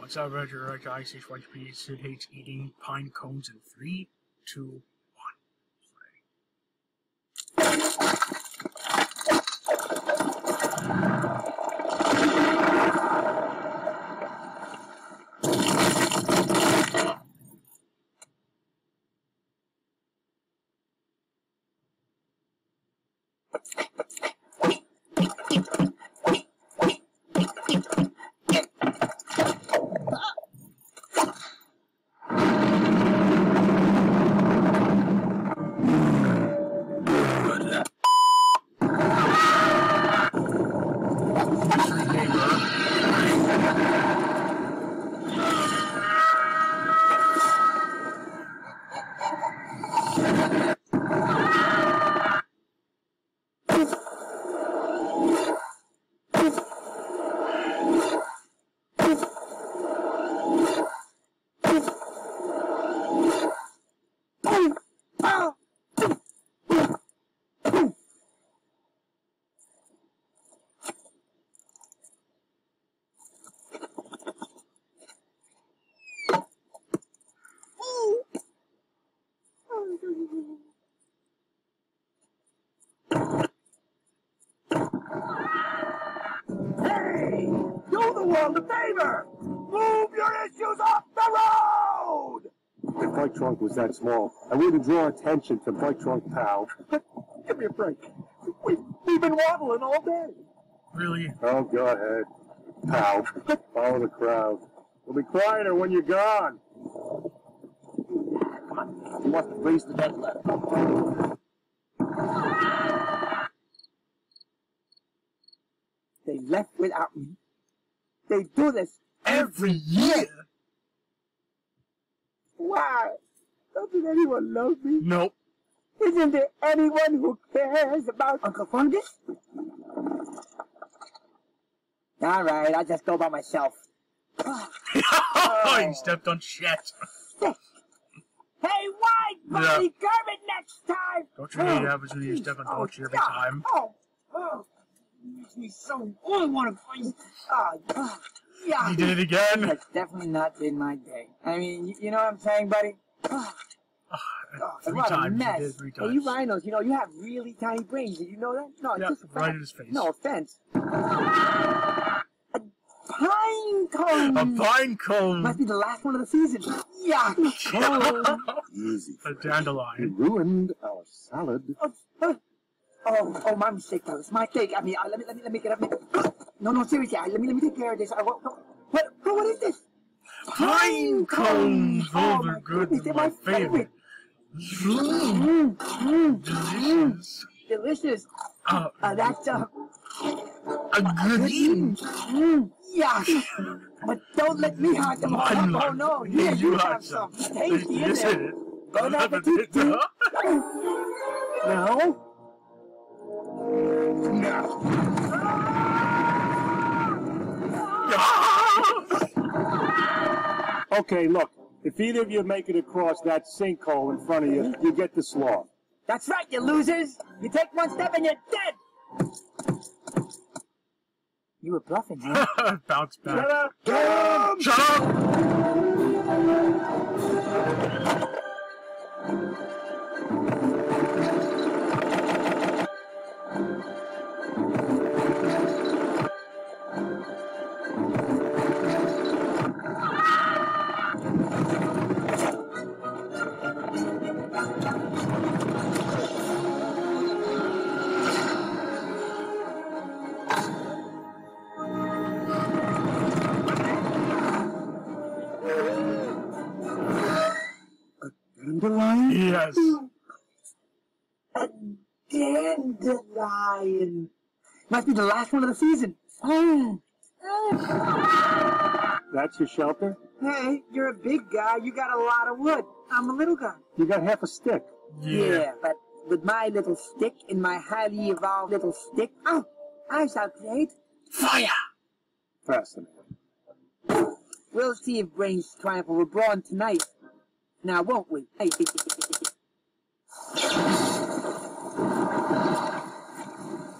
What's up, Roger? Roger, IC1P. Sid hates eating pine cones in 3, 2, 'Hey! Do the world a favor! Move your issues off the road! If my trunk was that small, I wouldn't draw attention to my trunk, pal. Give me a break. We've been waddling all day. really? Oh, go ahead, pal. Follow the crowd. We'll be quieter when you're gone. Come on. He wants to raise the dead letter. They left without me. They do this Every year? Why? Doesn't anyone love me? Nope. Isn't there anyone who cares about Uncle Fungus? All right, I'll just go by myself. Oh, you stepped on shit. Hey, why, buddy? Kermit next time! Don't you hate happens when you step on dog shit every time? Oh, makes me so. Oh, I want to find. Yeah. You did it again? That's definitely not been my day. I mean, you know what I'm saying, buddy? Three what times. a mess. You did 3 Hey, times. you rhinos, you know, you have really tiny brains. Did you know that? No, Yeah, it's just a right fact. in his face. No offense. A pine cone. A pine cone. Must be the last one of the season. Yuck. Easy. A You dandelion. ruined our salad. Oh, my mistake, fellas. My mistake. I mean, let me get up. No, seriously. Let me take care of this. What is this? Pine cones. Oh, Those my are good. goodness, they're my favorite. Delicious. Delicious. That's A good eating. Yuck. But don't let me hide them all. Oh no, here you have some. Tasty, isn't it? Bon appetit. No. Okay, look. If either of you make it across that sinkhole in front of you, you get the sloth. That's right, you losers. You take one step and you're dead. You were bluffing, huh? Bounce back. Shut up! Shut up! Dandelion? Yes. A dandelion. Must be the last one of the season. That's your shelter? Hey, you're a big guy. You got a lot of wood. I'm a little guy. You got half a stick. Yeah. But with my little stick and my highly evolved little stick, I shall create Fire! Fascinating. We'll see if brains triumph over brawn tonight. Now, won't we? Hey.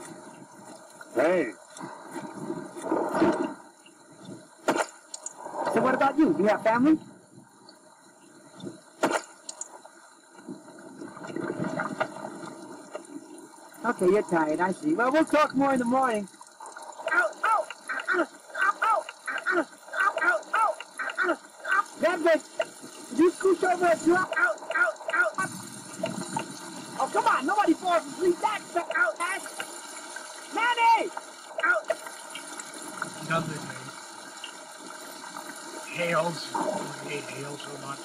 Hey. So what about you? Do you have family? Okay, you're tired, I see. Well, we'll talk more in the morning. Ow, ow, ow, ow, ow, ow, ow, ow, ow, ow, ow. That's it. You scooch over and drop. Ow, ow, ow, ow. Oh, come on, nobody falls asleep. That's the out, that's... Manny! Out! Nothing, man. Hails. I hate hail so much.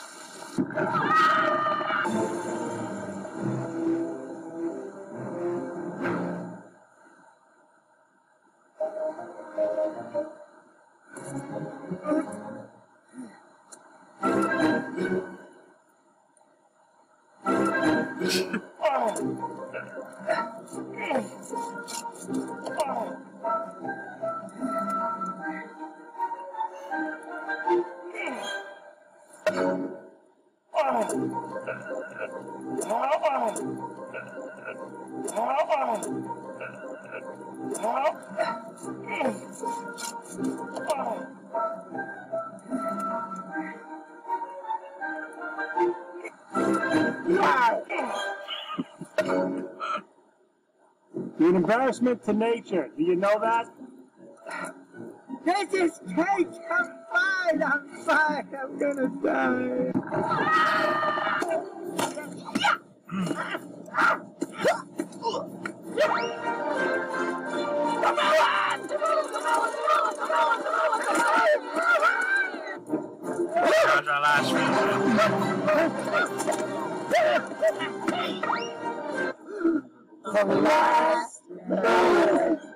You're an embarrassment to nature. Do you know that? This is cake! I'm fine! I'm fine! I'm gonna die! That's our last Alas!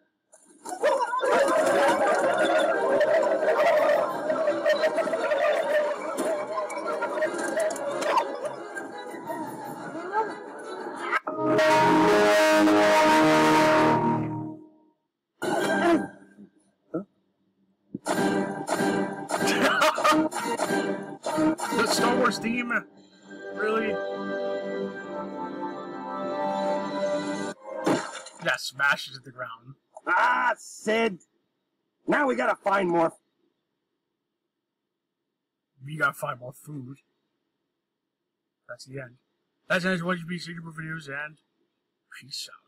The Star Wars theme? Really? That smashes at the ground. Ah, Sid! Now we gotta find more. We gotta find more food. That's the end. That's the end of What You Be Secret videos, and peace out.